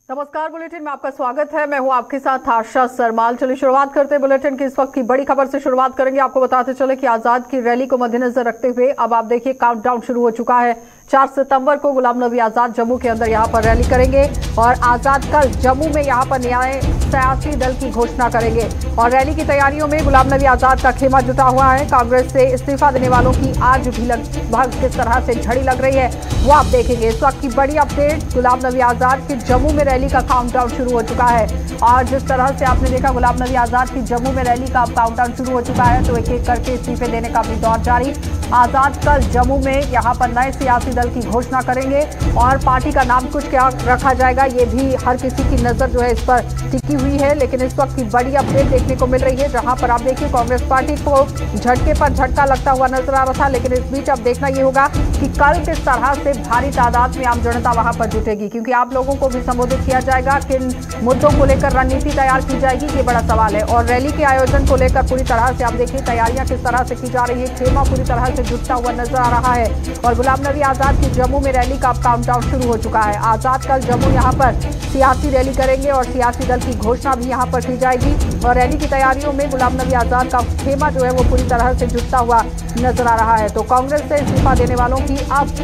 नमस्कार, बुलेटिन में आपका स्वागत है। मैं हूं आपके साथ आशा सरमाल। चलिए शुरुआत करते हैं बुलेटिन की इस वक्त की बड़ी खबर से। शुरुआत करेंगे, आपको बताते चले कि आजाद की रैली को मद्देनजर रखते हुए अब आप देखिए काउंटडाउन शुरू हो चुका है। 4 सितंबर को गुलाम नबी आजाद जम्मू के अंदर यहां पर रैली करेंगे और आजाद कल जम्मू में यहां पर न्याय सियासी दल की घोषणा करेंगे। और रैली की तैयारियों में गुलाम नबी आजाद का खेमा जुटा हुआ है। कांग्रेस से इस्तीफा देने वालों की आज भी लगभग किस तरह से झड़ी लग रही है वो आप देखेंगे। इस वक्त की बड़ी अपडेट, गुलाम नबी आजाद की जम्मू में रैली का काउंटडाउन शुरू हो चुका है। और जिस तरह से आपने देखा गुलाम नबी आजाद की जम्मू में रैली का अब काउंटडाउन शुरू हो चुका है, तो एक एक करके इस्तीफे देने का भी दौर जारी। आजाद कल जम्मू में यहाँ पर नए सियासी दल की घोषणा करेंगे और पार्टी का नाम कुछ क्या रखा जाएगा ये भी हर किसी की नजर जो है इस पर टिकी हुई है। लेकिन इस वक्त की बड़ी अपडेट देखने को मिल रही है, जहां पर आप देखिए कांग्रेस पार्टी को झटके पर झटका लगता हुआ नजर आ रहा था। लेकिन इस बीच अब देखना ये होगा कि कल किस तरह से भारी तादाद में आम जनता वहां पर जुटेगी, क्योंकि आप लोगों को भी संबोधित किया जाएगा। किन मुद्दों को लेकर रणनीति तैयार की जाएगी, ये बड़ा सवाल है। और रैली के आयोजन को लेकर पूरी तरह से आप देखिए तैयारियां किस तरह से की जा रही है। खेमा पूरी तरह से जुटता हुआ नजर आ रहा है। और गुलाम नबी आजाद की जम्मू में रैली का काउंटडाउन शुरू हो चुका है। आजाद कल जम्मू यहाँ पर सियासी रैली करेंगे और सियासी दल की घोषणा भी यहाँ पर की जाएगी। और रैली की तैयारियों में गुलाम नबी आजाद का खेमा जो है वो पूरी तरह से जुटता हुआ नजर आ रहा है। तो कांग्रेस से इस्तीफा देने वालों की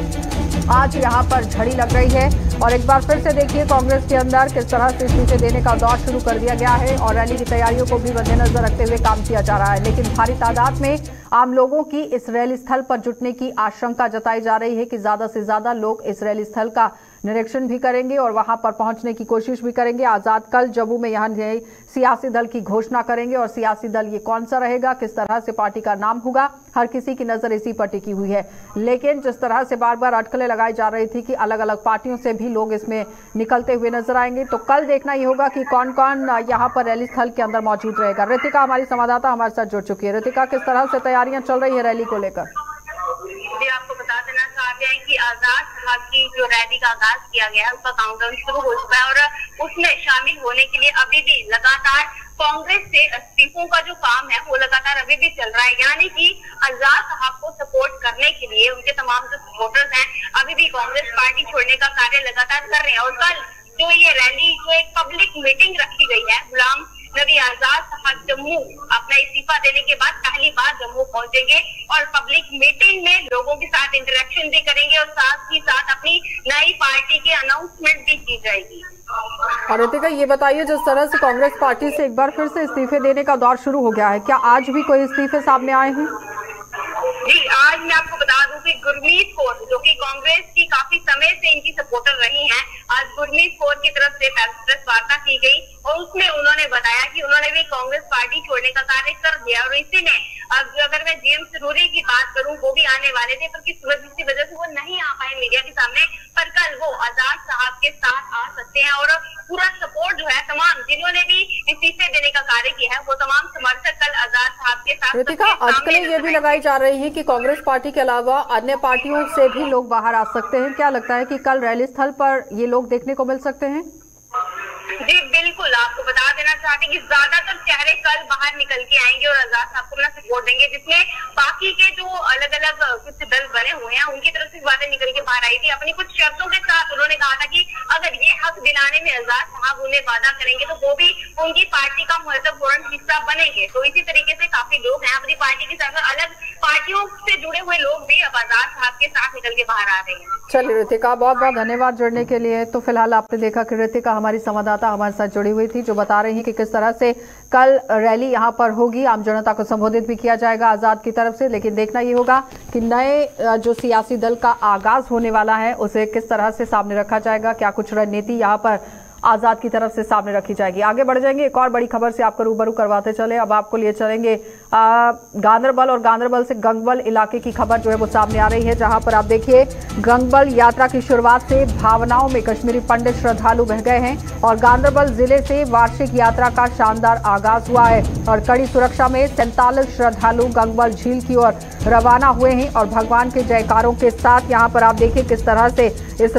अब आज यहाँ पर झड़ी लग रही है। और एक बार फिर से देखिए कांग्रेस के अंदर किस तरह से इस्तीफे देने का दौर शुरू कर दिया गया है और रैली की तैयारियों को भी मद्देनजर रखते हुए काम किया जा रहा है। लेकिन भारी तादाद में आम लोगों की इस रैली स्थल पर जुटने की आशंका जताई जा रही है कि ज्यादा से ज्यादा लोग इस रैली स्थल का निरीक्षण भी करेंगे और वहां पर पहुंचने की कोशिश भी करेंगे। आजाद कल जम्मू में यहां सियासी दल की घोषणा करेंगे और सियासी दल ये कौन सा रहेगा, किस तरह से पार्टी का नाम होगा, हर किसी की नजर इसी पर टिकी हुई है। लेकिन जिस तरह से बार बार अटकलें लगाई जा रही थी कि अलग अलग पार्टियों से भी लोग इसमें निकलते हुए नजर आएंगे, तो कल देखना ये होगा कि कौन कौन यहाँ पर रैली स्थल के अंदर मौजूद रहेगा। ऋतिका हमारी संवाददाता हमारे साथ जुड़ चुकी है। ऋतिका, किस तरह से तैयारियां चल रही है रैली को लेकर? आपको बता देना चाहते हैं कि आजाद साहब की जो रैली का आगाज किया गया है उसका काउंटडाउन शुरू हो चुका है और उसमें शामिल होने के लिए अभी भी लगातार कांग्रेस से इस्तीफों का जो काम है वो लगातार अभी भी चल रहा है। यानी कि आजाद साहब को सपोर्ट करने के लिए उनके तमाम जो सपोर्टर्स हैं अभी भी कांग्रेस पार्टी छोड़ने का कार्य लगातार कर रहे हैं। और कल जो ये रैली, जो एक पब्लिक मीटिंग रखी गई है, गुलाम नबी आजाद साहब जम्मू अपना इस्तीफा देने के बाद पहली बार जम्मू पहुंचेंगे और पब्लिक मीटिंग में लोगों के साथ इंटरेक्शन भी करेंगे और साथ ही साथ अपनी नई पार्टी की अनाउंसमेंट भी की जाएगी। और ऋतिका, ये बताइए, जिस तरह से कांग्रेस पार्टी से एक बार फिर से इस्तीफे देने का दौर शुरू हो गया है, क्या आज भी कोई इस्तीफे सामने आए हैं? जी, आज मैं आपको बता दूं कि गुरमीत कौर, जो कि कांग्रेस की काफी समय से इनकी सपोर्टर रही हैं, आज गुरमीत कौर की तरफ से प्रेस वार्ता की गई और उसमें उन्होंने बताया कि उन्होंने भी कांग्रेस पार्टी छोड़ने का कार्य कर दिया। और इसी में अब अगर मैं जीएम सरूरी की बात करूं, वो भी आने वाले थे पर किसी वजह से वो नहीं आ पाए मीडिया के सामने, पर कल वो आजाद साहब के साथ आ सकते हैं। और पूरा सपोर्ट जो है, तमाम जिन्होंने भी इस्तीफे देने का कार्य किया है वो तमाम समर्थक कल आजाद साहब के साथ। ऋतिका, आजकल ये भी लगाई जा रही है कि कांग्रेस पार्टी के अलावा अन्य पार्टियों से भी लोग बाहर आ सकते हैं। क्या लगता है कि कल रैली स्थल पर ये लोग देखने को मिल सकते हैं? जी बिल्कुल, आपको बता देना चाहते हैं कि ज्यादातर चेहरे कल बाहर निकल के आएंगे और आजाद साहब को अपना सपोर्ट देंगे, जिसमें बाकी के जो अलग अलग कुछ दल बने हुए हैं उनकी तरफ से बातें निकल के बाहर आई थी। अपनी कुछ शर्तों के साथ उन्होंने कहा था कि अगर ये हक दिलाने में आजाद साहब उन्हें वादा करेंगे तो वो भी उनकी पार्टी का महत्वपूर्ण हिस्सा बनेंगे। तो इसी तरीके से काफी लोग हैं अपनी पार्टी के साथ, अलग पार्टियों से जुड़े हुए लोग भी अब आजाद साहब के साथ निकल के बाहर आ रहे हैं। चलिए ऋतिका, बहुत बहुत धन्यवाद जुड़ने के लिए। तो फिलहाल आपने देखा कि ऋतिका हमारी संवाददाता हमारे साथ जुड़ी हुई थी, जो बता रही है कि किस तरह से कल रैली यहां पर होगी, आम जनता को संबोधित भी किया जाएगा आजाद की तरफ से। लेकिन देखना ये होगा कि नए जो सियासी दल का आगाज होने वाला है उसे किस तरह से सामने रखा जाएगा, क्या कुछ रणनीति यहां पर आजाद की तरफ से सामने रखी जाएगी। आगे बढ़ जाएंगे, एक और बड़ी खबर से आपको रूबरू करवाते चले। अब आपको लिए चलेंगे गांदरबल और गांदरबल से गंगबल इलाके की खबर जो है वो सामने आ रही है, जहां पर आप देखिए गंगबल यात्रा की शुरुआत से भावनाओं में कश्मीरी पंडित श्रद्धालु बह गए हैं और गांदरबल जिले से वार्षिक यात्रा का शानदार आगाज हुआ है और कड़ी सुरक्षा में 47 श्रद्धालु गंगबल झील की ओर रवाना हुए हैं और भगवान के जयकारों के साथ यहाँ पर आप देखिए किस तरह से इस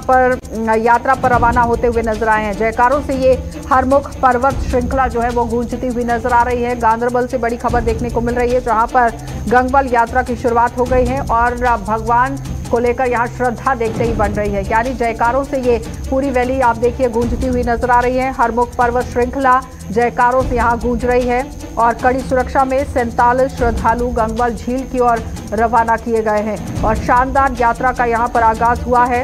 यात्रा पर रवाना होते हुए नजर आए हैं। जयकारों से ये हरमुख पर्वत श्रृंखला जो है वो गूंजती हुई नजर आ रही है। गांदरबल से बड़ी खबर देखने को मिल रही है, जहां पर गंगबल यात्रा की शुरुआत हो गई है और भगवान को लेकर यहाँ श्रद्धा देखते ही बन रही है। यानी जयकारों से ये पूरी रैली आप देखिए गूंजती हुई नजर आ रही है। हरमुख पर्वत श्रृंखला जयकारों से यहाँ गूंज रही है और कड़ी सुरक्षा में 47 श्रद्धालु गंगबल झील की ओर रवाना किए गए हैं और शानदार यात्रा का यहाँ पर आगाज हुआ है।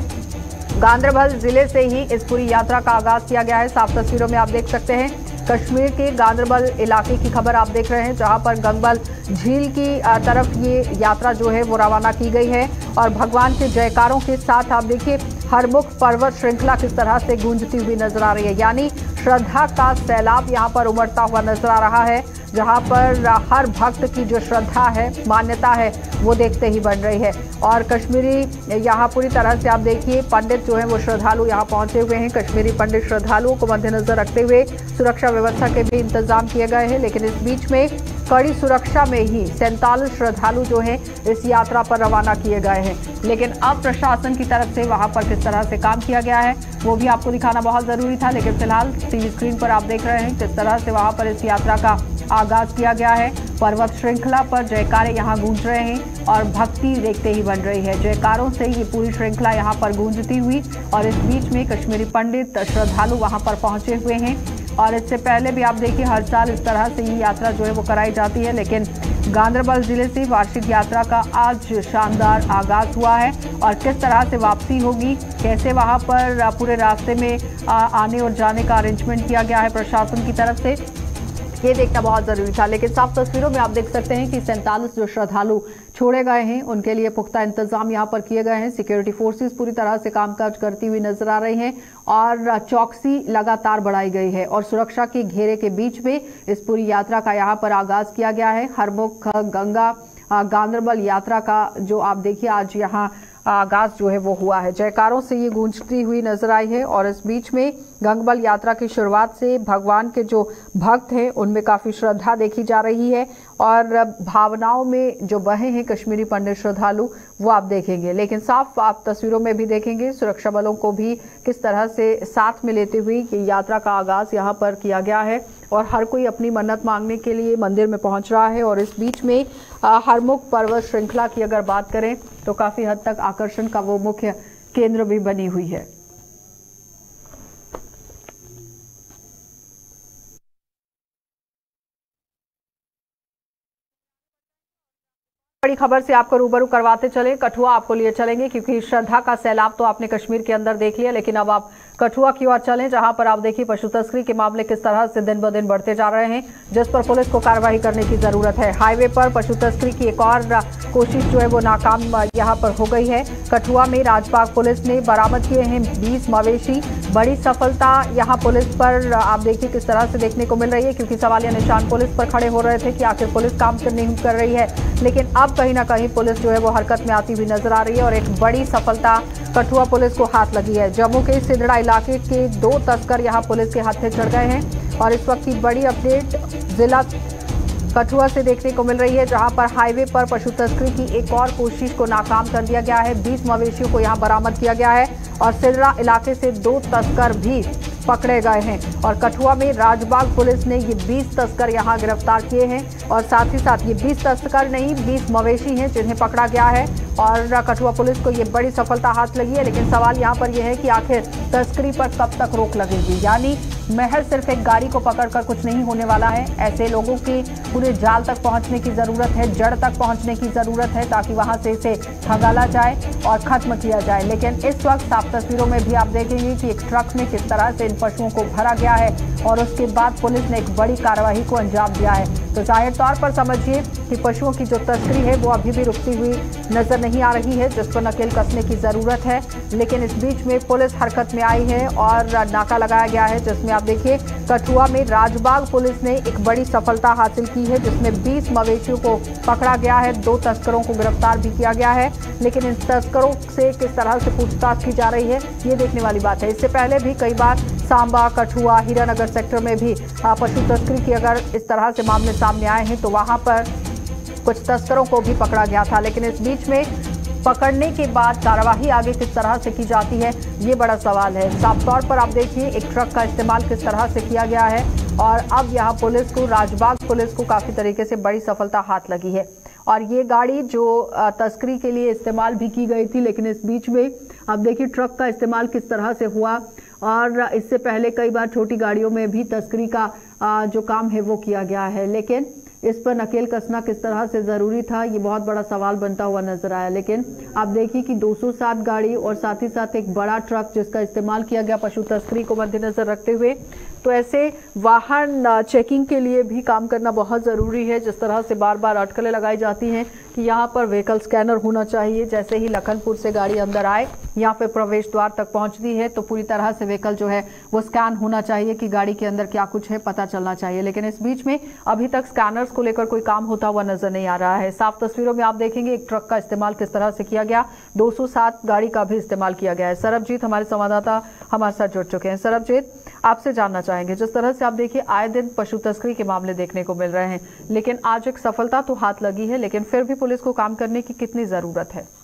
गांदरबल जिले से ही इस पूरी यात्रा का आगाज किया गया है। साफ तस्वीरों में आप देख सकते हैं कश्मीर के गांदरबल इलाके की खबर आप देख रहे हैं, जहां पर गंगबल झील की तरफ ये यात्रा जो है वो रवाना की गई है और भगवान के जयकारों के साथ आप देखिए हरमुख पर्वत श्रृंखला किस तरह से गूंजती हुई नजर आ रही है। यानी श्रद्धा का सैलाब यहां पर उमड़ता हुआ नजर आ रहा है, जहां पर हर भक्त की जो श्रद्धा है, मान्यता है, वो देखते ही बन रही है। और कश्मीरी यहाँ पूरी तरह से आप देखिए पंडित जो है वो श्रद्धालु यहाँ पहुंचे हुए हैं। कश्मीरी पंडित श्रद्धालुओं को मद्देनजर रखते हुए सुरक्षा व्यवस्था के भी इंतजाम किए गए हैं, लेकिन इस बीच में कड़ी सुरक्षा में ही 47 श्रद्धालु जो हैं इस यात्रा पर रवाना किए गए हैं। लेकिन अब प्रशासन की तरफ से वहां पर किस तरह से काम किया गया है वो भी आपको दिखाना बहुत जरूरी था, लेकिन फिलहाल टीवी स्क्रीन पर आप देख रहे हैं किस तरह से वहां पर इस यात्रा का आगाज किया गया है। पर्वत श्रृंखला पर जयकारे यहाँ गूंज रहे हैं और भक्ति देखते ही बन रही है। जयकारों से ये पूरी श्रृंखला यहाँ पर गूंजती हुई और इस बीच में कश्मीरी पंडित श्रद्धालु वहां पर पहुंचे हुए हैं। और इससे पहले भी आप देखिए हर साल इस तरह से ये यात्रा जो है वो कराई जाती है, लेकिन गांदरबल जिले से वार्षिक यात्रा का आज शानदार आगाज हुआ है और किस तरह से वापसी होगी, कैसे वहां पर पूरे रास्ते में आने और जाने का अरेंजमेंट किया गया है प्रशासन की तरफ से, ये देखना बहुत जरूरी था। लेकिन साफ तस्वीरों में आप देख सकते हैं कि 47 जो श्रद्धालु छोड़े गए हैं उनके लिए पुख्ता इंतजाम यहां पर किए गए हैं। सिक्योरिटी फोर्सेस पूरी तरह से कामकाज करती हुई नजर आ रही हैं और चौकसी लगातार बढ़ाई गई है और सुरक्षा के घेरे के बीच में इस पूरी यात्रा का यहां पर आगाज किया गया है। हरमुख गंगा गांदरबल यात्रा का जो आप देखिए आज यहाँ आगाज जो है वो हुआ है। जयकारों से ये गूंजती हुई नजर आई है और इस बीच में गंगबल यात्रा की शुरुआत से भगवान के जो भक्त हैं उनमें काफी श्रद्धा देखी जा रही है और भावनाओं में जो बहे हैं कश्मीरी पंडित श्रद्धालु वो आप देखेंगे। लेकिन साफ आप तस्वीरों में भी देखेंगे सुरक्षा बलों को भी किस तरह से साथ में लेते हुए ये यात्रा का आगाज यहाँ पर किया गया है और हर कोई अपनी मन्नत मांगने के लिए मंदिर में पहुंच रहा है। और इस बीच में हरमुख पर्वत श्रृंखला की अगर बात करें तो काफी हद तक आकर्षण का वो मुख्य केंद्र भी बनी हुई है। बड़ी खबर से आपको रूबरू करवाते चले, कठुआ आपको लिए चलेंगे क्योंकि श्रद्धा का सैलाब तो आपने कश्मीर के अंदर देख लिया, लेकिन अब आप कठुआ की ओर चलें जहां पर आप देखिए पशु तस्करी के मामले किस तरह से दिन ब दिन बढ़ते जा रहे हैं, जिस पर पुलिस को कार्रवाई करने की जरूरत है। हाईवे पर पशु तस्करी की एक और कोशिश जो है वो नाकाम यहां पर हो गई है। कठुआ में राजबाग पुलिस ने बरामद किए हैं 20 मवेशी। बड़ी सफलता यहां पुलिस पर आप देखिए किस तरह से देखने को मिल रही है, क्योंकि सवालिया निशान पुलिस पर खड़े हो रहे थे कि आखिर पुलिस काम नहीं कर रही है, लेकिन अब कहीं ना कहीं पुलिस जो है वो हरकत में आती हुई नजर आ रही है और एक बड़ी सफलता कठुआ पुलिस को हाथ लगी है। जम्मू के सिंदड़ा इलाके के 2 तस्कर यहां पुलिस के हाथे चढ़ गए हैं और इस वक्त की बड़ी अपडेट जिला कठुआ से देखने को मिल रही है, जहां पर हाईवे पर पशु तस्करी की एक और कोशिश को नाकाम कर दिया गया है। 20 मवेशियों को यहां बरामद किया गया है और सिंदड़ा इलाके से 2 तस्कर भी पकड़े गए हैं और कठुआ में राजबाग पुलिस ने ये 20 तस्कर यहां गिरफ्तार किए हैं और साथ ही साथ ये 20 तस्कर नहीं 20 मवेशी हैं जिन्हें पकड़ा गया है और कठुआ पुलिस को ये बड़ी सफलता हाथ लगी है। लेकिन सवाल यहां पर यह है कि आखिर तस्करी पर कब तक रोक लगेगी, यानी महज सिर्फ एक गाड़ी को पकड़कर कुछ नहीं होने वाला है। ऐसे लोगों की पूरे जाल तक पहुंचने की जरूरत है, जड़ तक पहुंचने की जरूरत है ताकि वहां से इसे खंगाला जाए और खत्म किया जाए। लेकिन इस वक्त साफ तस्वीरों में भी आप देखेंगे कि एक ट्रक में किस तरह से इन पशुओं को भरा गया है और उसके बाद पुलिस ने एक बड़ी कार्रवाई को अंजाम दिया है। तो जाहिर तौर पर समझिए कि पशुओं की जो तस्करी है वो अभी भी रुकती हुई नजर नहीं आ रही है, जिस पर नकेल कसने की जरूरत है। लेकिन इस बीच में पुलिस हरकत में आई है और नाका लगाया गया है, जिसमें आप देखिए कठुआ में राजबाग पुलिस ने एक बड़ी सफलता हासिल की है, जिसमें 20 मवेशियों को पकड़ा गया है, 2 तस्करों को गिरफ्तार भी किया गया है। लेकिन इन तस्करों से किस तरह से पूछताछ की जा रही है ये देखने वाली बात है। इससे पहले भी कई बार सांबा, कठुआ, हीरानगर सेक्टर में भी पशु तस्करी की अगर इस तरह से मामले सामने आए हैं तो वहां पर कुछ तस्करों को भी पकड़ा गया था। लेकिन इस बीच में पकड़ने के बाद कार्यवाही आगे किस तरह से की जाती है ये बड़ा सवाल है। साफ तौर पर आप देखिए एक ट्रक का इस्तेमाल किस तरह से किया गया है और अब यहाँ पुलिस को, राजबाग पुलिस को काफी तरीके से बड़ी सफलता हाथ लगी है और ये गाड़ी जो तस्करी के लिए इस्तेमाल भी की गई थी, लेकिन इस बीच में अब देखिए ट्रक का इस्तेमाल किस तरह से हुआ। और इससे पहले कई बार छोटी गाड़ियों में भी तस्करी का जो काम है वो किया गया है, लेकिन इस पर नकेल कसना किस तरह से ज़रूरी था, ये बहुत बड़ा सवाल बनता हुआ नजर आया। लेकिन आप देखिए कि 207 गाड़ी और साथ ही साथ एक बड़ा ट्रक जिसका इस्तेमाल किया गया पशु तस्करी को मद्देनजर रखते हुए, तो ऐसे वाहन चेकिंग के लिए भी काम करना बहुत ज़रूरी है। जिस तरह से बार बार अटकलें लगाई जाती हैं कि यहाँ पर व्हीकल स्कैनर होना चाहिए, जैसे ही लखनपुर से गाड़ी अंदर आए या फिर प्रवेश द्वार तक पहुँचती है तो पूरी तरह से व्हीकल जो है वो स्कैन होना चाहिए कि गाड़ी के अंदर क्या कुछ है पता चलना चाहिए। लेकिन इस बीच में अभी तक स्कैनर्स को लेकर कोई काम होता हुआ नजर नहीं आ रहा है। साफ तस्वीरों में आप देखेंगे एक ट्रक का इस्तेमाल किस तरह से किया गया, 207 गाड़ी का भी इस्तेमाल किया गया है। सरबजीत हमारे संवाददाता हमारे साथ जुड़ चुके हैं। सरबजीत, आपसे जानना चाहेंगे, जिस तरह से आप देखिए आए दिन पशु तस्करी के मामले देखने को मिल रहे हैं, लेकिन आज एक सफलता तो हाथ लगी है, लेकिन फिर भी पुलिस को काम करने की कितनी जरूरत है?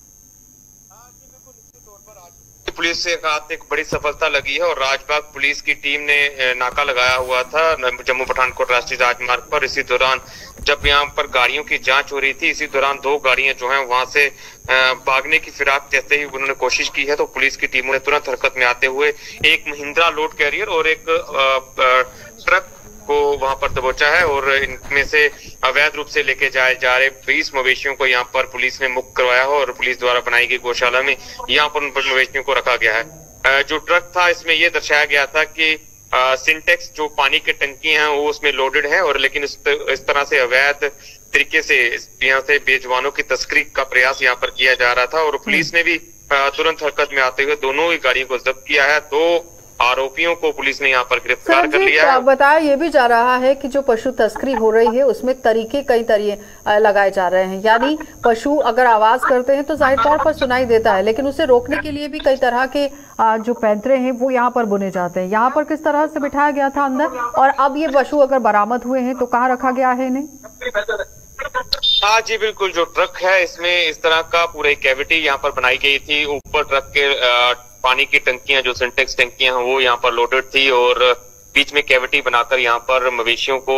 पुलिस के हाथ एक बड़ी सफलता लगी है और राजबाग पुलिस की टीम ने नाका लगाया हुआ था जम्मू पठानकोट राष्ट्रीय राजमार्ग पर। इसी दौरान जब यहाँ पर गाड़ियों की जांच हो रही थी, इसी दौरान 2 गाड़ियां जो हैं वहां से भागने की फिराक जैसे ही उन्होंने कोशिश की है तो पुलिस की टीमों ने तुरंत हरकत में आते हुए एक महिंद्रा लोड कैरियर और एक ट्रक को वहां पर दबोचा है और इनमें से अवैध रूप से लेके जाए जा रहे 20 मवेशियों को यहाँ पर पुलिस ने मुक्त करवाया है और पुलिस द्वारा बनाई गई गौशाला में यहाँ पर उन मवेशियों को रखा गया है। जो ट्रक था इसमें यह दर्शाया गया था कि सिंटेक्स जो पानी की टंकी हैं वो उसमें लोडेड है और लेकिन इस तरह से अवैध तरीके से यहाँ से बेजुबानों की तस्करी का प्रयास यहाँ पर किया जा रहा था और पुलिस ने भी तुरंत हरकत में आते हुए दोनों ही गाड़ियों को जब्त किया है। 2 आरोपियों को पुलिस ने यहाँ पर गिरफ्तार कर लिया है। बताया ये भी जा रहा है कि जो पशु तस्करी हो रही है उसमें कई तरीके लगाए जा रहे हैं, यानी पशु अगर आवाज करते हैं तो जाहिर तौर पर सुनाई देता है, लेकिन उसे रोकने के लिए भी कई तरह के जो पैंतरे हैं वो यहाँ पर बुने जाते हैं। यहाँ पर किस तरह से बिठाया गया था अंदर, और अब ये पशु अगर बरामद हुए हैं तो कहाँ रखा गया है इन्हें? हाँ जी बिल्कुल, जो ट्रक है इसमें इस तरह का पूरा कैविटी यहाँ पर बनाई गई थी। ऊपर ट्रक के पानी की टंकियां जो सिंटेक्स टंकियां हैं वो यहाँ पर लोडेड थी और बीच में कैविटी बनाकर यहाँ पर मवेशियों को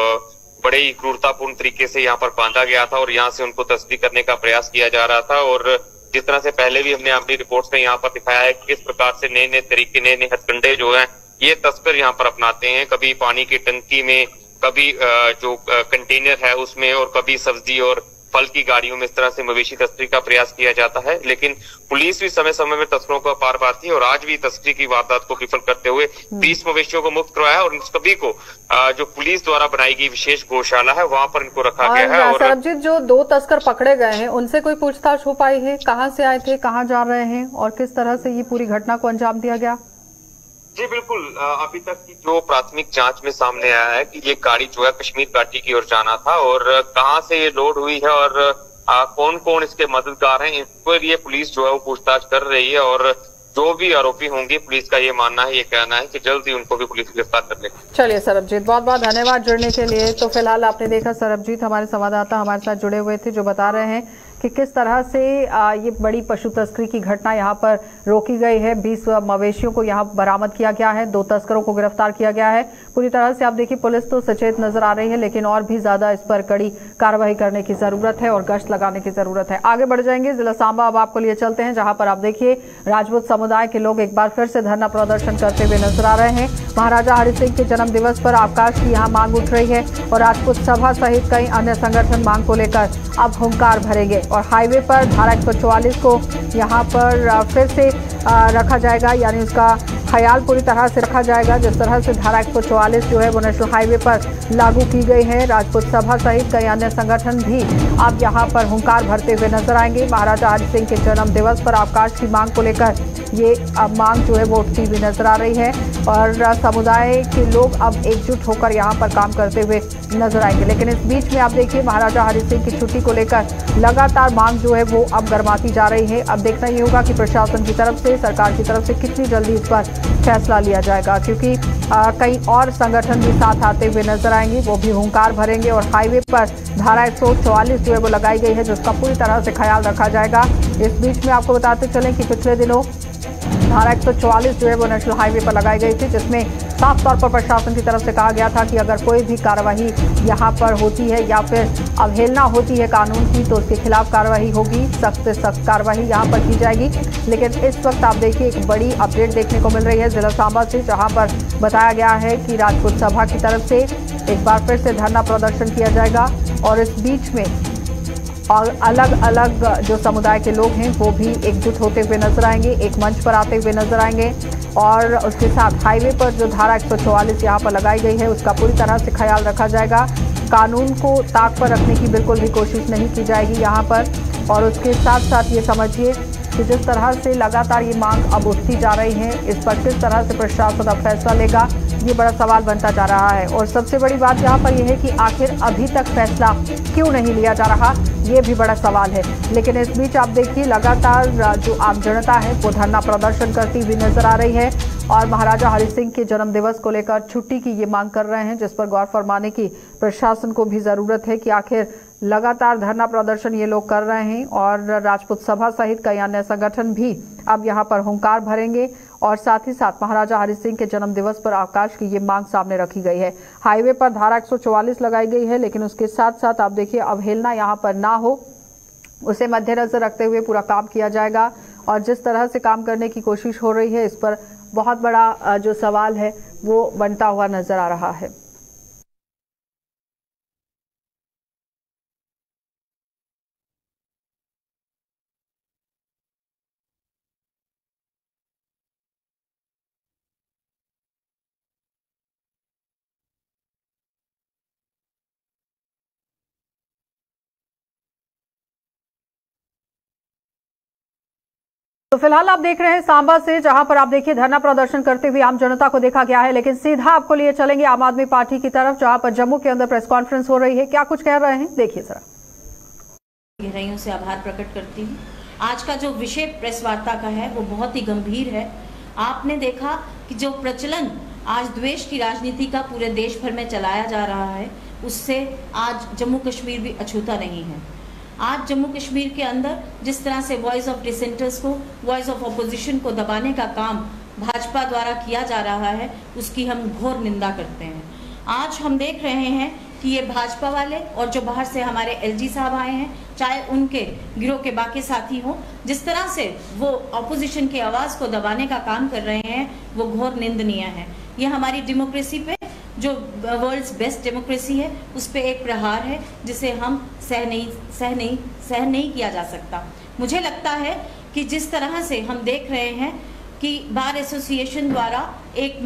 बड़े ही क्रूरतापूर्ण तरीके से यहाँ पर बांधा गया था और यहाँ से उनको तस्करी करने का प्रयास किया जा रहा था। और जिस तरह से पहले भी हमने अपनी रिपोर्ट्स में यहाँ पर दिखाया है किस प्रकार से नए नए तरीके नए नए हथकंडे जो हैं ये तस्कर यहाँ पर अपनाते हैं, कभी पानी की टंकी में, कभी जो कंटेनर है उसमें और कभी सब्जी और फल की गाड़ियों में इस तरह से मवेशी तस्करी का प्रयास किया जाता है। लेकिन पुलिस भी समय समय में तस्करों को पार पाती है और आज भी तस्करी की वारदात को विफल करते हुए 20 मवेशियों को मुक्त करवाया और इन सभी को जो पुलिस द्वारा बनाई गई विशेष गौशाला है वहां पर इनको रखा गया है। और सरबजीत, जो 2 तस्कर पकड़े गए हैं उनसे कोई पूछताछ हो पाई है? कहाँ से आए थे, कहाँ जा रहे हैं और किस तरह से ये पूरी घटना को अंजाम दिया गया? जी बिल्कुल, अभी तक की जो प्राथमिक जांच में सामने आया है कि ये गाड़ी जो है कश्मीर घाटी की ओर जाना था और कहां से ये लोड हुई है और कौन कौन इसके मददगार हैं, इस पर ये पुलिस जो है वो पूछताछ कर रही है और जो भी आरोपी होंगे पुलिस का ये मानना है, ये कहना है कि जल्द ही उनको भी पुलिस गिरफ्तार कर लेगी। चलिए सरबजीत, बहुत बहुत धन्यवाद जुड़ने के लिए। तो फिलहाल आपने देखा सरबजीत हमारे संवाददाता हमारे साथ जुड़े हुए थे जो बता रहे हैं कि किस तरह से ये बड़ी पशु तस्करी की घटना यहाँ पर रोकी गई है। 20 मवेशियों को यहाँ बरामद किया गया है, 2 तस्करों को गिरफ्तार किया गया है। पूरी तरह से आप देखिए पुलिस तो सचेत नजर आ रही है, लेकिन और भी ज्यादा इस पर कड़ी कार्रवाई करने की जरूरत है और गश्त लगाने की जरूरत है। आगे बढ़ जाएंगे, जिला सांबा अब आपको लिए चलते हैं, जहां पर आप देखिए राजपूत समुदाय के लोग एक बार फिर से धरना प्रदर्शन करते हुए नजर आ रहे हैं। महाराजा हरि सिंह के जन्म दिवस पर अवकाश की यहाँ मांग उठ रही है और राजपूत सभा सहित कई अन्य संगठन मांग को लेकर अब हुंकार भरेंगे और हाईवे पर धारा 144 को यहाँ पर फिर से रखा जाएगा, यानी उसका ख्याल पूरी तरह से रखा जाएगा। जिस तरह से धारा 144 जो है वो नेशनल हाईवे पर लागू की गई है, राजपूत सभा सहित कई अन्य संगठन भी अब यहाँ पर हुंकार भरते हुए नजर आएंगे। महाराजा हरि सिंह के जन्म दिवस पर अवकाश की मांग को लेकर ये मांग जो है वो उठती हुई नजर आ रही है और समुदाय के लोग अब एकजुट होकर यहाँ पर काम करते हुए नजर आएंगे। लेकिन इस बीच में आप देखिए महाराजा हरि सिंह की छुट्टी को लेकर लगातार मांग जो है वो अब गर्माती जा रही है। अब देखना ये होगा कि प्रशासन की तरफ से, सरकार की तरफ से कितनी जल्दी इस पर फैसला लिया जाएगा, क्योंकि कई और संगठन भी साथ आते हुए नजर आएंगे, वो भी हुंकार भरेंगे और हाईवे पर धारा 144 जो है वो लगाई गई है जिसका पूरी तरह से ख्याल रखा जाएगा। इस बीच में आपको बताते चलें कि पिछले दिनों धारा 144 जो है वो नेशनल हाईवे पर लगाई गई थी, जिसमें साफ तौर पर प्रशासन की तरफ से कहा गया था कि अगर कोई भी कार्रवाई यहाँ पर होती है या फिर अवहेलना होती है कानून की तो उसके खिलाफ कार्रवाई होगी, सख्त से सख्त कार्रवाई यहाँ पर की जाएगी। लेकिन इस वक्त आप देखिए एक बड़ी अपडेट देखने को मिल रही है जिला सांबा से, जहाँ पर बताया गया है कि राजपूत सभा की तरफ से एक बार फिर से धरना प्रदर्शन किया जाएगा और इस बीच में और अलग अलग जो समुदाय के लोग हैं वो भी एकजुट होते हुए नजर आएंगे, एक मंच पर आते हुए नजर आएंगे। और उसके साथ हाईवे पर जो धारा 144 यहाँ पर लगाई गई है उसका पूरी तरह से ख्याल रखा जाएगा। कानून को ताक पर रखने की बिल्कुल भी कोशिश नहीं की जाएगी यहाँ पर। और उसके साथ साथ ये समझिए कि जिस तरह से लगातार ये मांग अब उठती जा रही है, इस पर किस तरह से प्रशासन अब फैसला लेगा, ये बड़ा सवाल बनता जा रहा है। और सबसे बड़ी बात यहाँ पर यह है कि आखिर अभी तक फैसला क्यों नहीं लिया जा रहा, ये भी बड़ा सवाल है। लेकिन इस बीच आप देखिए लगातार जो आम जनता है वो धरना प्रदर्शन करती हुई नजर आ रही है और महाराजा हरि सिंह के जन्म दिवस को लेकर छुट्टी की ये मांग कर रहे हैं, जिस पर गौर फरमाने की प्रशासन को भी जरूरत है कि आखिर लगातार धरना प्रदर्शन ये लोग कर रहे हैं। और राजपूत सभा सहित कई अन्य संगठन भी अब यहाँ पर हुंकार भरेंगे और साथ ही साथ महाराजा हरि सिंह के जन्म दिवस पर अवकाश की ये मांग सामने रखी गई है। हाईवे पर धारा 144 लगाई गई है, लेकिन उसके साथ साथ आप देखिए अवहेलना यहाँ पर ना हो, उसे मद्देनजर रखते हुए पूरा काम किया जाएगा। और जिस तरह से काम करने की कोशिश हो रही है इस पर बहुत बड़ा जो सवाल है वो बनता हुआ नजर आ रहा है। तो फिलहाल आप देख रहे हैं सांबा से, जहां पर आप देखिए धरना प्रदर्शन करते हुए आम जनता को देखा गया है। लेकिन सीधा आपको लिए चलेंगे आम आदमी पार्टी की तरफ, जहां पर जम्मू के अंदर प्रेस कॉन्फ्रेंस हो रही है। क्या कुछ कह रहे हैं देखिए जरा। गहराइयों से आभार प्रकट करती हूँ। आज का जो विषय प्रेस वार्ता का है वो बहुत ही गंभीर है। आपने देखा कि जो प्रचलन आज द्वेष की राजनीति का पूरे देश भर में चलाया जा रहा है, उससे आज जम्मू कश्मीर भी अछूता नहीं है। आज जम्मू कश्मीर के अंदर जिस तरह से वॉइस ऑफ डिसेंटर्स को, वॉइस ऑफ अपोजिशन को दबाने का काम भाजपा द्वारा किया जा रहा है, उसकी हम घोर निंदा करते हैं। आज हम देख रहे हैं कि ये भाजपा वाले और जो बाहर से हमारे एलजी साहब आए हैं, चाहे उनके गिरोह के बाकी साथी हों, जिस तरह से वो अपोजिशन की आवाज़ को दबाने का काम कर रहे हैं वो घोर निंदनीय है। ये हमारी डेमोक्रेसी पे, जो वर्ल्ड्स बेस्ट डेमोक्रेसी है, उस पे एक प्रहार है जिसे हम सहन नहीं किया जा सकता। मुझे लगता है कि जिस तरह से हम देख रहे हैं कि बार एसोसिएशन द्वारा एक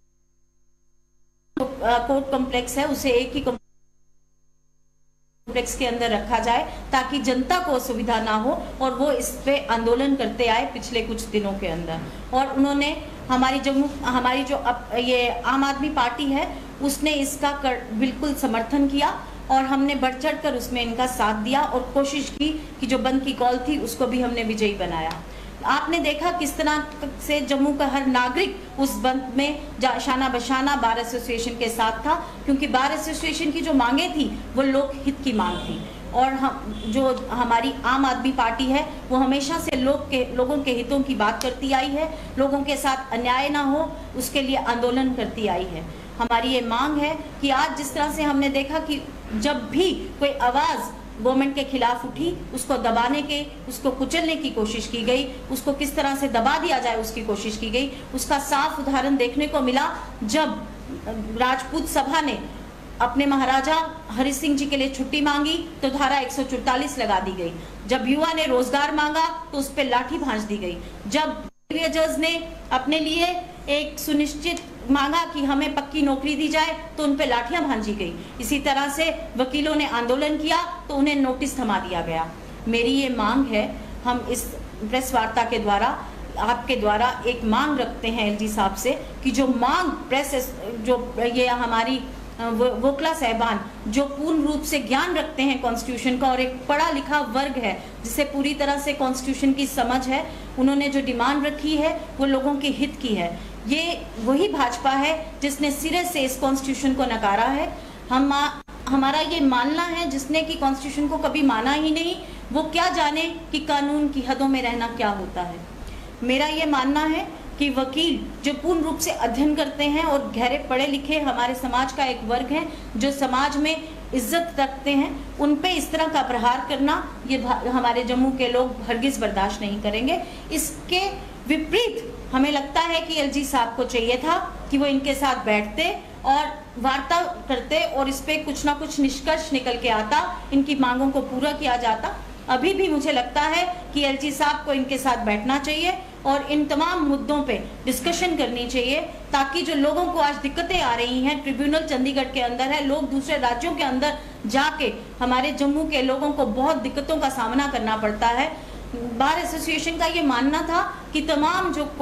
कोर्ट कॉम्प्लेक्स है, उसे एक ही कॉम्प्लेक्स के अंदर रखा जाए ताकि जनता को असुविधा ना हो, और वो इस पे आंदोलन करते आए पिछले कुछ दिनों के अंदर। और उन्होंने हमारी जो ये आम आदमी पार्टी है उसने इसका बिल्कुल समर्थन किया और हमने बढ़ चढ़ कर उसमें इनका साथ दिया और कोशिश की कि जो बंद की कॉल थी उसको भी हमने विजयी बनाया। आपने देखा किस तरह से जम्मू का हर नागरिक उस बंद में शाना बशाना बार एसोसिएशन के साथ था, क्योंकि बार एसोसिएशन की जो मांगे थी वो लोकहित की मांग थी। और हम जो हमारी आम आदमी पार्टी है वो हमेशा से लोगों के हितों की बात करती आई है, लोगों के साथ अन्याय ना हो उसके लिए आंदोलन करती आई है। हमारी ये मांग है कि आज जिस तरह से हमने देखा कि जब भी कोई आवाज़ गवर्नमेंट के खिलाफ उठी, उसको दबाने के, उसको कुचलने की कोशिश की गई, उसको किस तरह से दबा दिया जाए उसकी कोशिश की गई, उसका साफ उदाहरण देखने को मिला जब राजपूत सभा ने अपने महाराजा हरि सिंह जी के लिए छुट्टी मांगी तो धारा 144 लगा दी गई। जब युवा ने रोजगार मांगा तो उस पर लाठी भांज दी गई। जब जज ने अपने लिए एक सुनिश्चित मांगा कि हमें पक्की नौकरी दी जाए तो उन पे लाठियां भांजी गई। इसी तरह से वकीलों ने आंदोलन किया तो उन्हें नोटिस थमा दिया गया। मेरी ये मांग है, हम इस प्रेस वार्ता के द्वारा आपके द्वारा एक मांग रखते हैं एलजी साहब से कि जो मांग प्रेस, जो ये हमारी वोकला साहबान जो पूर्ण रूप से ज्ञान रखते हैं कॉन्स्टिट्यूशन का और एक पढ़ा लिखा वर्ग है जिसे पूरी तरह से कॉन्स्टिट्यूशन की समझ है, उन्होंने जो डिमांड रखी है वो लोगों के हित की है। ये वही भाजपा है जिसने सिरे से इस कॉन्स्टिट्यूशन को नकारा है। हमारा ये मानना है जिसने कि कॉन्स्टिट्यूशन को कभी माना ही नहीं, वो क्या जाने कि कानून की हदों में रहना क्या होता है। मेरा ये मानना है कि वकील जो पूर्ण रूप से अध्ययन करते हैं और गहरे पढ़े लिखे हमारे समाज का एक वर्ग है जो समाज में इज्जत रखते हैं, उन पे इस तरह का प्रहार करना ये हमारे जम्मू के लोग हरगिज बर्दाश्त नहीं करेंगे। इसके विपरीत हमें लगता है कि एलजी साहब को चाहिए था कि वो इनके साथ बैठते और वार्ता करते और इस पे कुछ ना कुछ निष्कर्ष निकल के आता, इनकी मांगों को पूरा किया जाता। अभी भी मुझे लगता है कि एलजी साहब को इनके साथ बैठना चाहिए और इन तमाम मुद्दों पे डिस्कशन करनी चाहिए, ताकि जो लोगों को आज दिक्कतें आ रही हैं, ट्रिब्यूनल चंडीगढ़ के अंदर है, लोग दूसरे राज्यों के अंदर जाके हमारे जम्मू के लोगों को बहुत दिक्कतों का सामना करना पड़ता है। बार एसोसिएशन का ये मानना था कि तमाम जो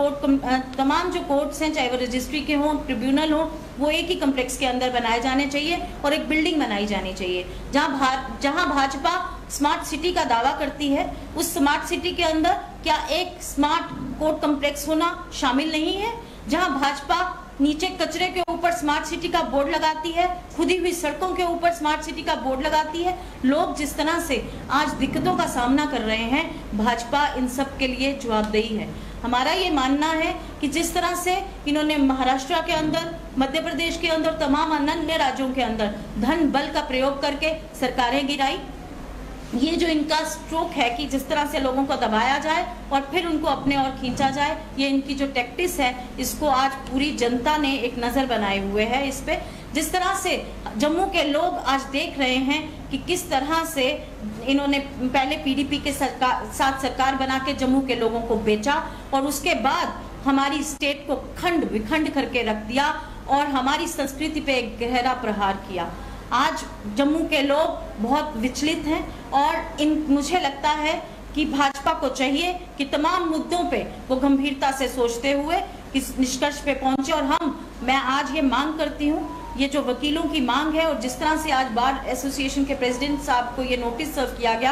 कोर्ट्स हैं, चाहे वो रजिस्ट्री के हों, ट्रिब्यूनल हों, वो एक ही कम्प्लेक्स के अंदर बनाए जाने चाहिए और एक बिल्डिंग बनाई जानी चाहिए। जहां भाजपा स्मार्ट सिटी का दावा करती है, उस स्मार्ट सिटी के अंदर क्या एक स्मार्ट कोर्ट कम्प्लेक्स होना शामिल नहीं है? जहां भाजपा नीचे कचरे के ऊपर स्मार्ट सिटी का बोर्ड लगाती है, खुदी हुई सड़कों के ऊपर स्मार्ट सिटी का बोर्ड लगाती है, लोग जिस तरह से आज दिक्कतों का सामना कर रहे हैं, भाजपा इन सब के लिए जवाबदेही है। हमारा ये मानना है कि जिस तरह से इन्होंने महाराष्ट्र के अंदर, मध्य प्रदेश के अंदर, तमाम अन्य राज्यों के अंदर धन बल का प्रयोग करके सरकारें गिराई, ये जो इनका स्ट्रोक है कि जिस तरह से लोगों को दबाया जाए और फिर उनको अपने और खींचा जाए, ये इनकी जो टैक्टिस है, इसको आज पूरी जनता ने एक नज़र बनाए हुए है इस पे। जिस तरह से जम्मू के लोग आज देख रहे हैं कि किस तरह से इन्होंने पहले पीडीपी के साथ सरकार बना के जम्मू के लोगों को बेचा और उसके बाद हमारी स्टेट को खंड विखंड करके रख दिया और हमारी संस्कृति पे एक गहरा प्रहार किया। आज जम्मू के लोग बहुत विचलित हैं और मुझे लगता है कि भाजपा को चाहिए कि तमाम मुद्दों पे वो गंभीरता से सोचते हुए किस निष्कर्ष पे पहुंचे। और मैं आज ये मांग करती हूँ, ये जो वकीलों की मांग है और जिस तरह से आज बार एसोसिएशन के प्रेसिडेंट साहब को ये नोटिस सर्व किया गया,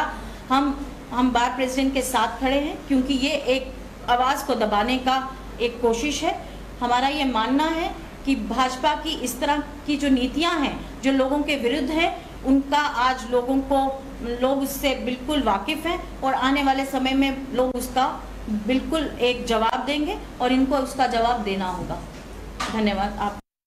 हम बार प्रेसिडेंट के साथ खड़े हैं, क्योंकि ये एक आवाज़ को दबाने का एक कोशिश है। हमारा ये मानना है कि भाजपा की इस तरह की जो नीतियां हैं, जो लोगों के विरुद्ध हैं, उनका आज लोग उससे बिल्कुल वाकिफ हैं और आने वाले समय में लोग उसका बिल्कुल एक जवाब देंगे और इनको उसका जवाब देना होगा। धन्यवाद।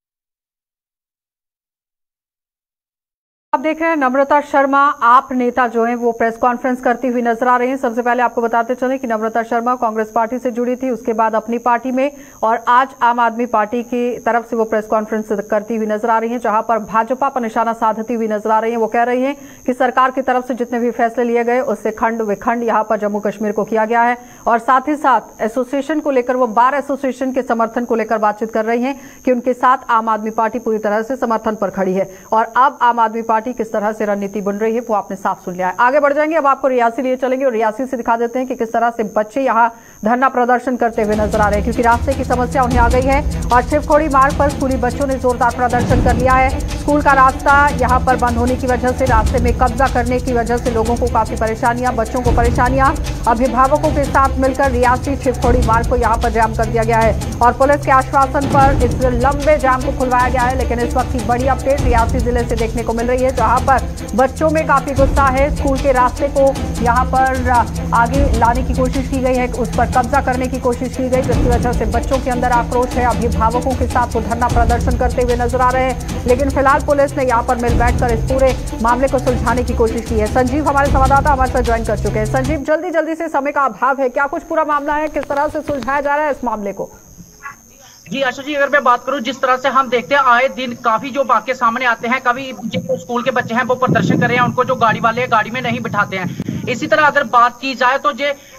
आप देख रहे हैं नम्रता शर्मा, आप नेता जो हैं वो प्रेस कॉन्फ्रेंस करती हुई नजर आ रही हैं। सबसे पहले आपको बताते चलें कि नम्रता शर्मा कांग्रेस पार्टी से जुड़ी थी, उसके बाद अपनी पार्टी में, और आज आम आदमी पार्टी की तरफ से वो प्रेस कॉन्फ्रेंस करती हुई नजर आ रही हैं, जहां पर भाजपा पर निशाना साधती हुई नजर आ रही हैं। वो कह रही हैं कि सरकार की तरफ से जितने भी फैसले लिए गए उससे खंड विखंड यहाँ पर जम्मू कश्मीर को किया गया है, और साथ ही साथ एसोसिएशन को लेकर, वो बार एसोसिएशन के समर्थन को लेकर बातचीत कर रही हैं कि उनके साथ आम आदमी पार्टी पूरी तरह से समर्थन पर खड़ी है। और अब आम आदमी पार्टी किस तरह से रणनीति बन रही है वो आपने साफ सुन लिया है। आगे बढ़ जाएंगे, अब आपको रियासी लिए चलेंगे और रियासी से दिखा देते हैं कि किस तरह से बच्चे यहां धरना प्रदर्शन करते हुए नजर आ रहे हैं, क्योंकि रास्ते की समस्या उन्हें आ गई है। और शिवखोड़ी मार्ग पर स्कूली बच्चों ने जोरदार प्रदर्शन कर लिया है। स्कूल का रास्ता यहां पर बंद होने की वजह से, रास्ते में कब्जा करने की वजह से लोगों को काफी परेशानियां, बच्चों को परेशानियां। अभिभावकों के साथ मिलकर रियासी शिवखोड़ी मार्ग को यहां पर जाम कर दिया गया है और पुलिस के आश्वासन पर इस लंबे जाम को खुलवाया गया है। लेकिन इस वक्त की बड़ी अपडेट रियासी जिले से देखने को मिल रही है, जहां पर बच्चों में काफी गुस्सा है। स्कूल के रास्ते को यहां पर आगे लाने की कोशिश की गई है, उस पर कब्जा करने की कोशिश की गई, जिसकी वजह से बच्चों के अंदर आक्रोश है। अभिभावकों के साथ वो धरना प्रदर्शन करते हुए नजर आ रहे हैं। लेकिन फिलहाल पुलिस ने यहां पर मिल बैठकर इस पूरे मामले को सुलझाने की कोशिश की है। संजीव हमारे संवाददाता हमारे साथ ज्वाइन कर चुके हैं। संजीव, जल्दी से, समय का अभाव है, क्या कुछ पूरा मामला है, किस तरह से सुलझाया जा रहा है इस मामले को? जी आशा जी, अगर मैं बात करूं, जिस तरह से हम देखते हैं आए दिन काफी जो वाकये सामने आते हैं, कभी जो स्कूल के बच्चे हैं वो प्रदर्शन कर रहे हैं, उनको जो गाड़ी वाले गाड़ी में नहीं बिठाते हैं। इसी तरह अगर बात की जाए तो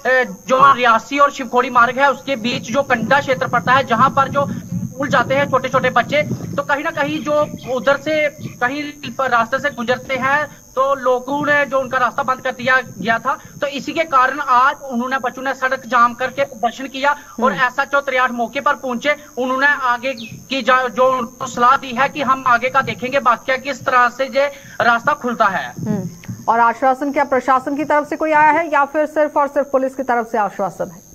जो रियासी और शिवखोड़ी मार्ग है उसके बीच जो कंडा क्षेत्र पड़ता है, जहां पर जो स्कूल जाते हैं छोटे छोटे बच्चे, तो कहीं ना कहीं जो उधर से कहीं रास्ते से गुजरते हैं तो लोगों ने जो उनका रास्ता बंद कर दिया गया था, तो इसी के कारण आज उन्होंने बच्चों ने सड़क जाम करके प्रदर्शन किया और SHO 63 मौके पर पहुंचे। उन्होंने आगे की जो उनको सलाह दी है कि हम आगे का देखेंगे, बाकी किस तरह से ये रास्ता खुलता है। और आश्वासन क्या प्रशासन की तरफ से कोई आया है या फिर सिर्फ और सिर्फ पुलिस की तरफ से आश्वासन है?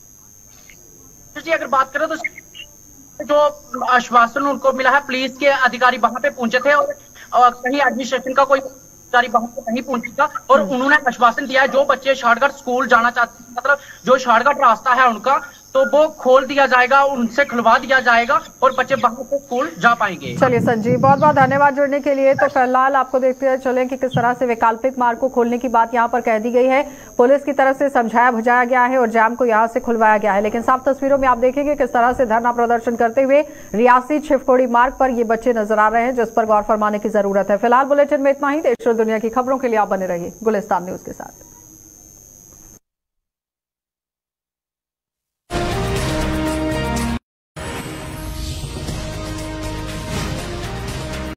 जी अगर बात करें तो जो आश्वासन उनको मिला है, पुलिस के अधिकारी वहां पे पहुंचे थे और कहीं एडमिनिस्ट्रेशन का कोई अधिकारी वहां पे नहीं पहुंचा और उन्होंने आश्वासन दिया है जो बच्चे शॉर्टकट स्कूल जाना चाहते हैं, मतलब जो शॉर्टकट रास्ता है उनका, तो वो खोल दिया जाएगा, उनसे खुलवा दिया जाएगा और बच्चे बाहर से स्कूल जा पाएंगे। चलिए संजीव, बहुत बहुत धन्यवाद जुड़ने के लिए। तो फिलहाल आपको देखते हुए चलें कि किस तरह से वैकल्पिक मार्ग को खोलने की बात यहाँ पर कह दी गई है। पुलिस की तरफ से समझाया बुझाया गया है और जाम को यहाँ से खुलवाया गया है, लेकिन साफ तस्वीरों में आप देखेंगे किस तरह से धरना प्रदर्शन करते हुए रियासी शिवखोड़ी मार्ग पर ये बच्चे नजर आ रहे हैं, जिस पर गौर फरमाने की जरूरत है। फिलहाल बुलेटिन में इतना ही। देश और दुनिया की खबरों के लिए आप बने रहिए गुलिस्तान न्यूज के साथ।